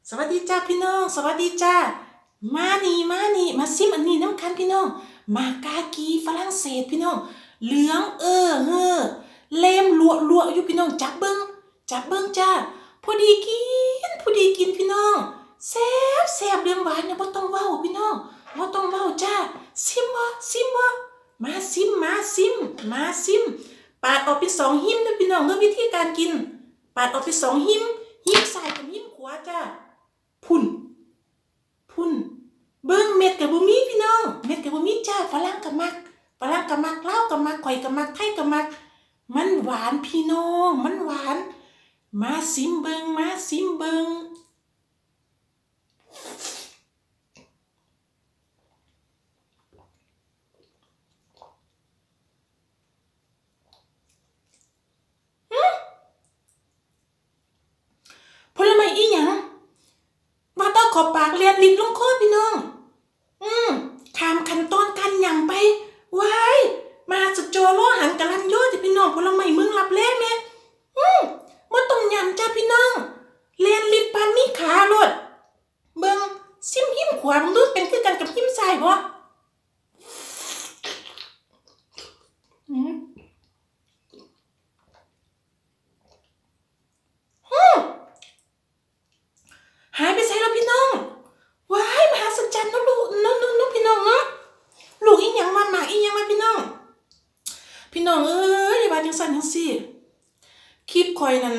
สวัสดีจ้าพี่น้องสวัสดีจ้ามานี่มาซิมอันนี้น้ำกันพี่น้องมากากีฝรั่งเศสพี่น้องเหลืองเฮ้อเล่มลัวอยู่พี่น้องจับเบิ้งจ้าพอดีกินพี่น้องแซ่บเรื่องหวานเนี่ยบ่ต้องเว้าพี่น้องบ่ต้องเว้าจ้าซิมบ่มาซิมปาดออกเป็น2หิ้มนะพี่น้องเรื่องวิธีการกินปาดออกเป็น2หิ้มซ้ายกับหิ้มขวาจ้าพุ่นเบิ่งเม็ดกับบ่มีพี่น้องเม็ดกับบ่มีจ้าฝรั่งก็มักลาวก็มักข่อยก็มักไทยก็มักมันหวานพี่น้องมันหวานมาซิมเบิ่งผลไม้อีหยังมาต้องขอปากเลียนลิ้นลงคอพี่น้องข้ามขั้นตอนการหยังไปว้ายมาสุดโจโลหันกะลันโยจ้ะพี่น้องผลไม้เมืองลับแลแม่บ่ต้องหยังจ้ะพี่น้องเลียนลิ้นปานมีขาโลดเบิ่งซิมหิ้มขวามึงดูเป็นคือกันกับหิ้มซ้ายบ่หายไปไสแล้วพี่น้องว้ายมหัศจรรย์เนาะลูกเนาะพี่น้องเนาะลูกอีหยังมาหมากอีหยังมาพี่น้องเอ้ยอย่าว่าจังซั่นจังซี่คลิปข่อยนั่น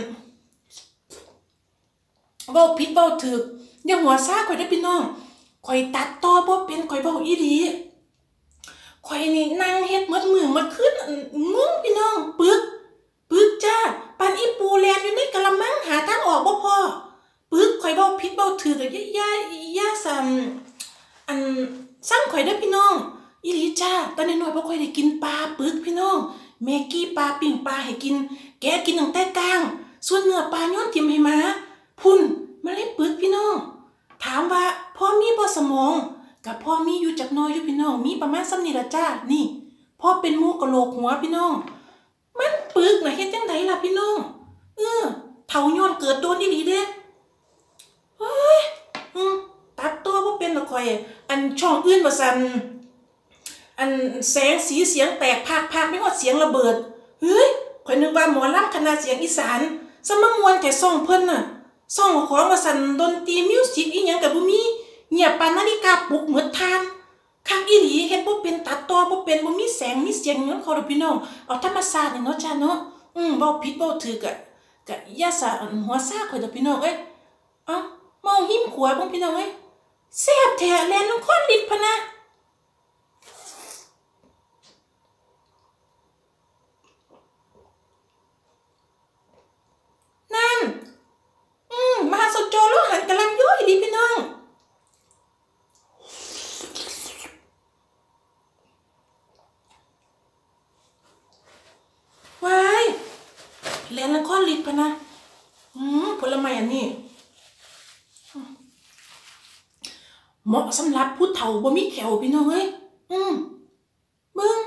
เว้าผิดเว้าถูกอย่าหัวซ่าข่อยเด้อพี่น้องข่อยตัดต่อบ่เป็นข่อยเว้าอีหลีข่อยนี่นั่งเฮ็ดหมดมื้อหมดคืนงงพี่น้องปึกจ้าปานอีปูแลนอยู่ในกะละมังหาทางออกบ่พอข่อยเว้าผิดเว้าถูกก็อย่าซ้ำซ้ำข่อยเด้อพี่น้องอีหลีจ้าตอนน้อยๆบ่ค่อยได้กินปลาปึกพี่น้องแม่กี้ปลาปิ้งปลาให้กินแกกินตั้งแต่กลางส่วนเนื้อปลาโยนทิ่มให้หมาพุ่นมันเลยปึกพี่น้องถามว่าพ่อมีบ่สมองก็พ่อมีอยู่จักน้อยอยู่พี่น้องมีประมาณส่ำนี้ล่ะจ้านี่พ่อเป็นหมูกะโหลกหัวพี่น้องมันปึกน่ะเฮ็ดจังไดล่ะพี่น้องเฒ่าย้อนเกิดโดนอีหลีเด้เฮ้ยตัดตัวบ่เป็นดอกข่อยช่องอื่นว่าซั่นแสงสีเสียงแตกพากไม่ฮอดเสียงระเบิดเฮ้ยข่อยนึกว่าหมอลำคณะเสียงอีสานซะมามวนแต่ซ่องเพิ่นน่ะซ่องของว่าซั่นดนตรีมิวสิกอีหยังก็บ่มีเงียบปานนาฬิกาปลุกหมดทานคักอีหลีเฮ็ดบ่เป็นตัดต่อบ่เป็นบ่มีแสงมีเสียงหยังเขาดอกพี่น้องเอาธรรมชาตินี่เนาะจ้าเนาะเว้าผิดเว้าถูกก็อย่าซะหัวซ่าข่อยดอกพี่น้องเอ้ยมองหิ้มขวาเบิ่งพี่น้องเอ้ยแซ่บแท้แล่นลงคอลิ้นพะนะนั่นมหาสจโลหันกำลังย่อยดีพี่น้องว้ายแล่นลงคอลิ้นพะนะผลไม้อันนี้เหมาะสำหรับผู้เฒ่าบ่มีแขวพี่น้องเอ้ยเบิ่ง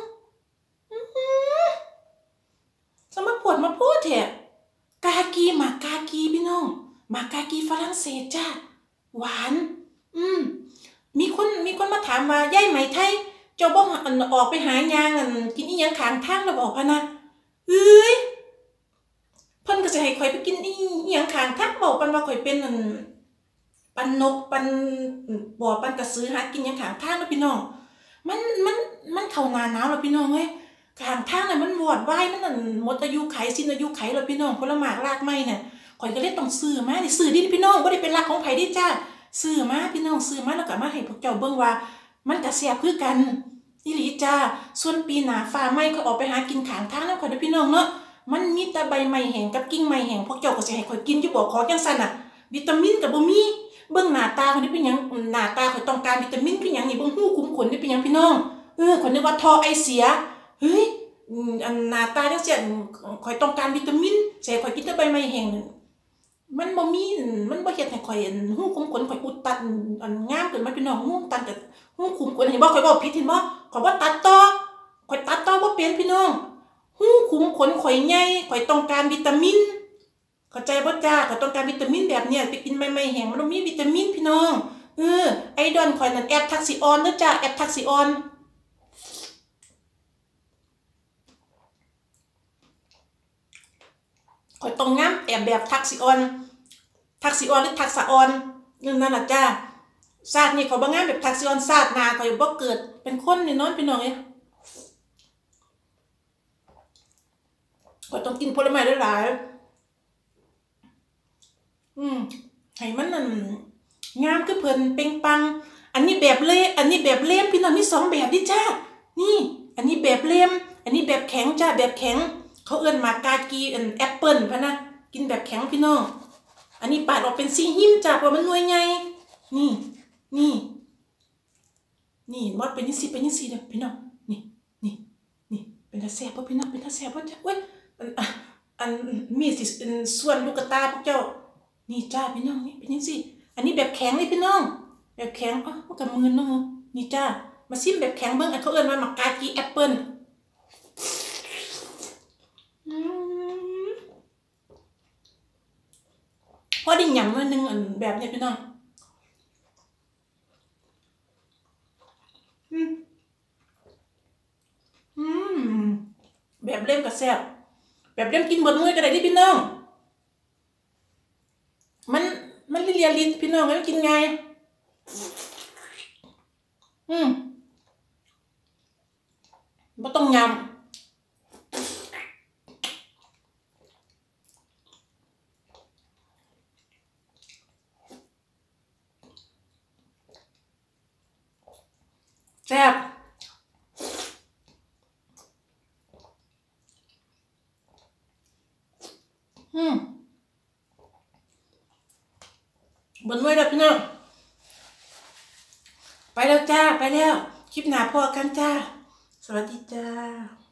สมาปวดมาพูดแท้กากีหมากกากีพี่น้องหมากกากีฝรั่งเศสจ้าหวานมีคนมาถามว่ายายไหมไทยเจ้าบ่ออกไปหายางกินอีหยังข้างทางแล้วบอกพะนะเอ้ยเพิ่นก็สิให้ข่อยไปกินอีหยังข้างทางบอกปันว่าข่อยเป็นปันนกปันบ่อปันกระสือหากินหยังข้างทางแล้วพี่น้องมันเข้าหน้าหนาวแล้วพี่น้องเอ้ยข้างทางน่ะมันวอดวายมันหมดอายุไขสิ้นอายุไขแล้วพี่น้องผลไม้รากไม้น่ะข่อยก็เลยต้องซื้อมานี่ซื้อดิพี่น้องบ่ได้เป็นรักของไผดิจ้าซื้อมาพี่น้องซื้อมาแล้วก็มาให้พวกเจ้าเบิ่งว่ามันก็แซ่บคือกันอีหลีจ้าส่วนปีหน้าฟ้าใหม่ข่อยออกไปหากินข้างทางนำข่อยเด้อพี่น้องเนาะมันมีแต่ใบไม้แห้งกับกิ่งไม้แห้งพวกเจ้าก็สิให้ข่อยกินอยู่บ่ขอจังซั่นน่ะวิตามินก็บ่มีเบิ่งหน้าตาคนนี้เป็นหยังหน้าตาข่อยต้องการวิตามินคือหยังนี่เบิ่งหูคุ้มขนนี่เป็นหยังพี่น้องข่อยนึกว่าท่อไอเสียเฮ้ยหน้าตาจังซี่ข่อยต้องการวิตามินใส่ข่อยกินแต่ใบไม้แห้งมันบ่มีมันบ่เฮ็ดให้ข่อยหูคุ้มขนข่อยอุดตันงามขึ้นมาพี่น้องหูตันกับหูคุ้มขนเห็นบ่ข่อยเว้าผิดเห็นบ่ข่อยบ่ตัดต่อบ่เป็นพี่น้องหูคุ้มขนข่อยใหญ่ข่อยต้องการวิตามินเข้าใจบ่จ้าก็ต้องการวิตามินแบบเนี้ยไปกินใหม่ๆแห้งมันต้องมีวิตามินพี่น้องไอดอนข่อยนั่นแอปทักซิออนเด้อจ้าแอปทักซิออนข่อยต้องงามแอบแบบทักซิออนหรือทักษะออนนั่นล่ะจ้าชาตินี้เขาบ่งามแบบทักซิออนชาติหน้าข่อยบ่เกิดเป็นคนนี่นอนพี่น้องเอ้ยข่อยต้องกินผลไม้หลายๆให้มันนั่นงามคือเพิ่นเป่งปังอันนี้แบบเละอันนี้แบบเล่มพี่น้องมี2แบบดิจ้านี่อันนี้แบบเล่มอันนี้แบบแข็งจ้าแบบแข็งเขาเอิ้นหมากกากีแอปเปิ้ลพะนะกินแบบแข็งพี่น้องอันนี้ปาดออกเป็น4หิ้มจ้าเพราะมันหน่วยใหญ่นี่มดเป็นจังซี่เด้อพี่น้องนี่เป็นตาแซ่บบ่พี่น้องเป็นตาแซ่บบ่จ้าโอ๊ยอันมีสิส่วนลูกตาพวกเจ้านี่จ้าพี่น้องนี่เป็นจังซี่อันนี้แบบแข็งนี่พี่น้องแบบแข็งมันก็มึนเนาะนี่จ้ามาซิมแบบแข็งเบิ่งอันเขาเอิ้นว่าหมากกากีแอปเปิ้ลพอได้หยำมานึงอันแบบนี้พี่น้องแบบเล่มก็แซ่บแบบเล่มกินเบิดมื้อก็ได้ดิพี่น้องมันเลียลิ้นพี่น้องมันกินง่ายบ่ต้องยำแซ่บเบิดมื้อแล้วพี่น้องไปแล้วจ้าไปแล้วคลิปหน้าพอกันจ้าสวัสดีจ้า